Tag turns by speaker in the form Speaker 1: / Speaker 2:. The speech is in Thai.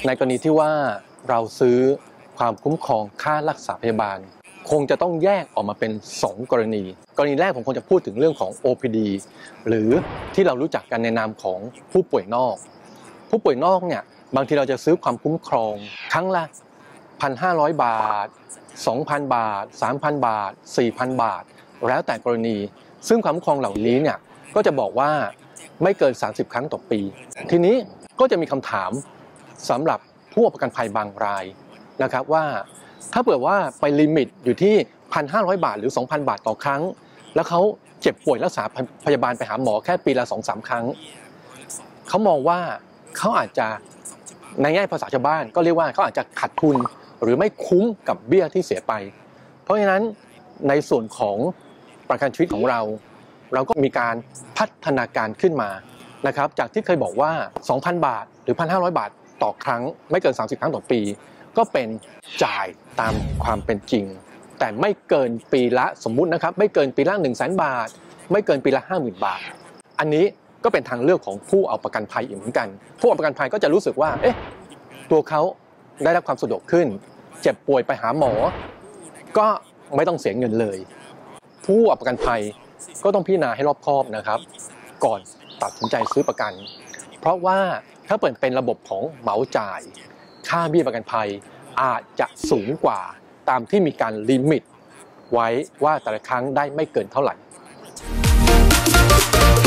Speaker 1: ในกรณีที่ว่าเราซื้อความคุ้มครองค่ารักษาพยาบาลคงจะต้องแยกออกมาเป็น2กรณีแรกผมคงจะพูดถึงเรื่องของ OPD หรือที่เรารู้จักกันในนามของผู้ป่วยนอกเนี่ยบางทีเราจะซื้อความคุ้มครองครั้งละ 1,500 บาท 2,000 บาท 3,000 บาท 4,000 บาทแล้วแต่กรณีซึ่งความคุ้มครองเหล่านี้เนี่ยก็จะบอกว่าไม่เกิน30ครั้งต่อปีทีนี้ก็จะมีคำถามสำหรับผู้ประกันภัยบางรายนะครับว่าถ้าเผื่อว่าไปลิมิตอยู่ที่ 1,500 บาทหรือ 2,000 บาทต่อครั้งแล้วเขาเจ็บป่วยรักษาพยาบาลไปหาหมอแค่ปีละ 2-3 ครั้งเขามองว่าเขาอาจจะในแง่ภาษาชาวบ้านก็เรียกว่าเขาอาจจะขาดทุนหรือไม่คุ้มกับเบี้ยที่เสียไปเพราะฉะนั้นในส่วนของประกันชีวิตของเราก็มีการพัฒนาการขึ้นมานะครับจากที่เคยบอกว่า 2,000 บาทหรือ 1,500 บาทต่อครั้งไม่เกิน30ครั้งต่อปีก็เป็นจ่ายตามความเป็นจริงแต่ไม่เกินปีละสมมุตินะครับไม่เกินปีละ 100,000 บาทไม่เกินปีละ 50,000 บาทอันนี้ก็เป็นทางเลือกของผู้เอาประกันภัยอีกเหมือนกันผู้เอาประกันภัยก็จะรู้สึกว่าตัวเขาได้รับความสะดวกขึ้นเจ็บป่วยไปหาหมอก็ไม่ต้องเสียเงินเลยผู้เอาประกันภัยก็ต้องพิจารณาให้รอบคอบนะครับก่อนตัดสินใจซื้อประกันเพราะว่าถ้าเปิดเป็นระบบของเหมาจ่ายค่าเบี้ยประกันภัยอาจจะสูงกว่าตามที่มีการลิมิตไว้ว่าแต่ละครั้งได้ไม่เกินเท่าไหร่